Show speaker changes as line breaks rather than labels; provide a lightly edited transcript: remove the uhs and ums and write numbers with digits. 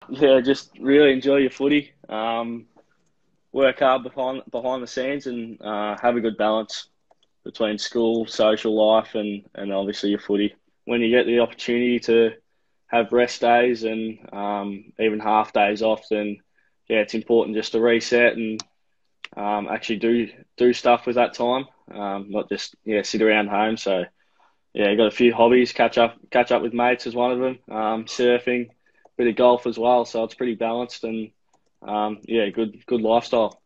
Yeah, just really enjoy your footy. Work hard behind the scenes, and have a good balance between school, social life, and obviously your footy. When you get the opportunity to have rest days and even half days off, then yeah, it's important just to reset and actually do stuff with that time, not just yeah sit around home. So yeah, got a few hobbies. Catch up with mates is one of them. Surfing, bit of golf as well. So it's pretty balanced and yeah, good lifestyle.